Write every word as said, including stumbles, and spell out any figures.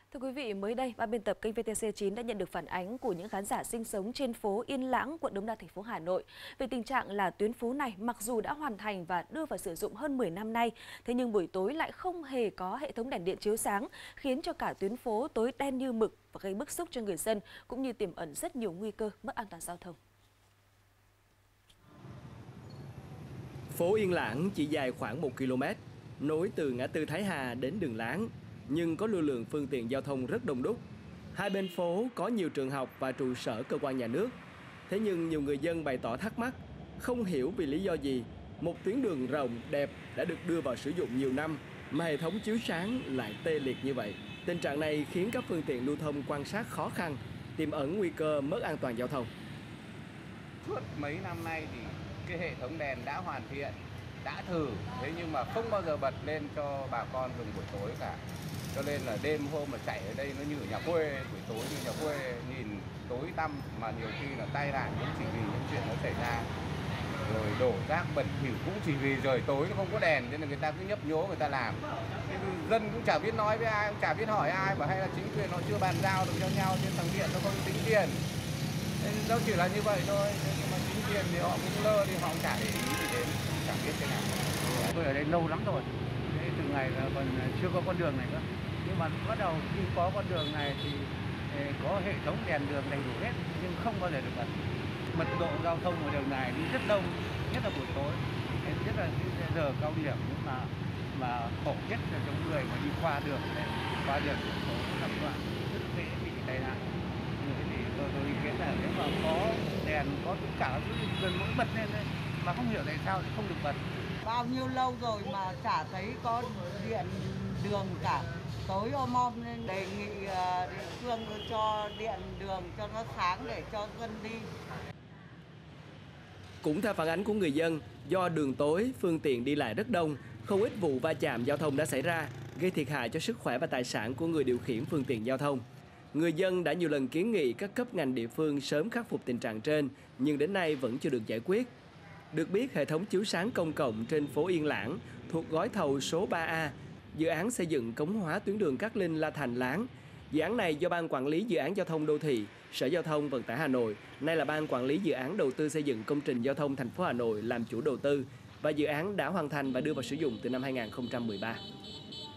Thưa quý vị, mới đây, ban biên tập kênh vê tê xê chín đã nhận được phản ánh của những khán giả sinh sống trên phố Yên Lãng, quận Đống Đa, thành phố Hà Nội về tình trạng là tuyến phố này mặc dù đã hoàn thành và đưa vào sử dụng hơn mười năm nay, thế nhưng buổi tối lại không hề có hệ thống đèn điện chiếu sáng, khiến cho cả tuyến phố tối đen như mực và gây bức xúc cho người dân, cũng như tiềm ẩn rất nhiều nguy cơ mất an toàn giao thông. Phố Yên Lãng chỉ dài khoảng một ki lô mét, nối từ ngã tư Thái Hà đến đường Láng, nhưng có lưu lượng phương tiện giao thông rất đông đúc. Hai bên phố có nhiều trường học và trụ sở cơ quan nhà nước. Thế nhưng nhiều người dân bày tỏ thắc mắc, không hiểu vì lý do gì một tuyến đường rộng, đẹp đã được đưa vào sử dụng nhiều năm mà hệ thống chiếu sáng lại tê liệt như vậy. Tình trạng này khiến các phương tiện lưu thông quan sát khó khăn, tiềm ẩn nguy cơ mất an toàn giao thông. Suốt mấy năm nay thì cái hệ thống đèn đã hoàn thiện, đã thử, thế nhưng mà không bao giờ bật lên cho bà con dùng buổi tối cả. Cho nên là đêm hôm mà chạy ở đây nó như ở nhà quê, buổi tối như nhà quê, nhìn tối tăm mà nhiều khi là tai nạn cũng chỉ vì những chuyện nó xảy ra. Rồi đổ rác bẩn thỉu cũng chỉ vì trời tối nó không có đèn nên là người ta cứ nhấp nhố người ta làm. Dân cũng chả biết nói với ai, cũng chả biết hỏi ai, và hay là chính quyền nó chưa bàn giao được cho nhau trên thằng điện nó không tính tiền. Nên nó chỉ là như vậy thôi, nhưng mà chính quyền thì họ cũng lơ đi, họ cũng chả để ý gì đến, chẳng biết thế nào. Tôi ở đây lâu lắm rồi, từ ngày là còn chưa có con đường này nữa. Nhưng mà bắt đầu khi có con đường này thì có hệ thống đèn đường đầy đủ hết, nhưng không bao giờ được bật. Mật độ giao thông ở đường này đi rất đông, nhất là buổi tối, nhất là cái giờ cao điểm mà mà khổ nhất là cho người mà đi qua đường này, qua đường phố làm đoạn rất dễ bị tai nạn. Thì tôi tôi ý kiến là nếu mà có đèn, có tất cả gần mỗi bật lên đây, mà không hiểu tại sao lại không được bật. Bao nhiêu lâu rồi mà chả thấy có điện đường cả. Tối om om nên đề nghị địa phương cho điện đường cho nó sáng để cho dân đi. Cũng theo phản ánh của người dân, do đường tối, phương tiện đi lại rất đông, không ít vụ va chạm giao thông đã xảy ra, gây thiệt hại cho sức khỏe và tài sản của người điều khiển phương tiện giao thông. Người dân đã nhiều lần kiến nghị các cấp ngành địa phương sớm khắc phục tình trạng trên, nhưng đến nay vẫn chưa được giải quyết. Được biết, hệ thống chiếu sáng công cộng trên phố Yên Lãng thuộc gói thầu số ba A, dự án xây dựng cống hóa tuyến đường Cát Linh - La Thành - Láng. Dự án này do Ban Quản lý Dự án Giao thông Đô thị, Sở Giao thông Vận tải Hà Nội, nay là Ban Quản lý Dự án Đầu tư xây dựng công trình giao thông thành phố Hà Nội làm chủ đầu tư, và dự án đã hoàn thành và đưa vào sử dụng từ năm hai nghìn không trăm mười ba.